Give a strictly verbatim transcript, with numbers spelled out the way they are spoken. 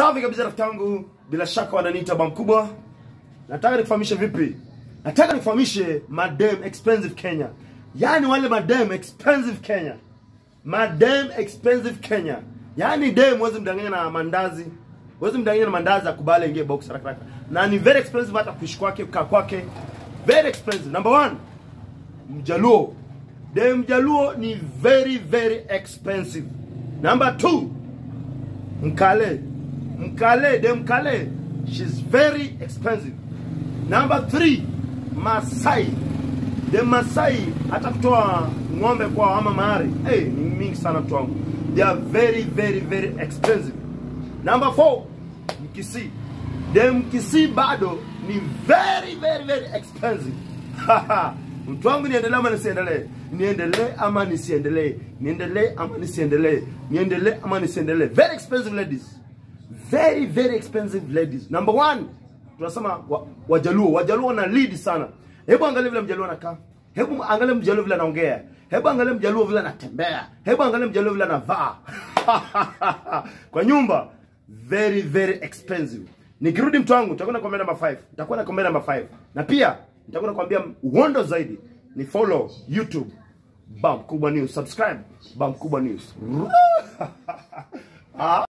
Safi kabisa rafiki yangu, bila shaka wananiita baba mkubwa. Nataka nikufahamishe vipi? Nataka nikufahamishe madam expensive Kenya. Yaani wale madam expensive Kenya. Madam expensive Kenya. Yaani dem huwezi mdanganya na mandazi. Huwezi mdanganya na mandazi akubali ingie box haraka haraka. Na ni very expensive hata kuishi kwake, kukaa kwake. Very expensive. Number one, Mjaluo. Dem Mjaluo ni very very expensive. Number two, Mkale. Mkale, dem Mkale, she's very expensive. Number three, Masai. Dem Masai, hata kutoa ng'ombe kwa ama mahari, hey, ni mingi sana mtu wangu. They are very very very expensive. Number four, Mkisi. Dem Mkisi bado ni very very very expensive. Mtu wangu, niendelee ama nisiendelee? Niendelee ama nisiendelee? Niendelee ama nisiendelee? Niendelee ama nisiendelee? Very expensive ladies. Very very expensive ladies. Number one, tunasema wa, Wajaluo. Wajaluo na lead sana. Hebu angalia vile Mjaluo anakaa. Hebu angalia Mjaluo vile anaongea. Hebu angalia Mjaluo vile anatembea. Hebu angalia Mjaluo vile anavaa. Kwa nyumba, very very expensive. Nikirudi mtu wangu, nitakwenda kwa number five. Nitakuwa na comment number five. Na pia nitakwenda kuambia uhondo zaidi. Ni follow YouTube Baba Mkubwa News, subscribe Baba Mkubwa News.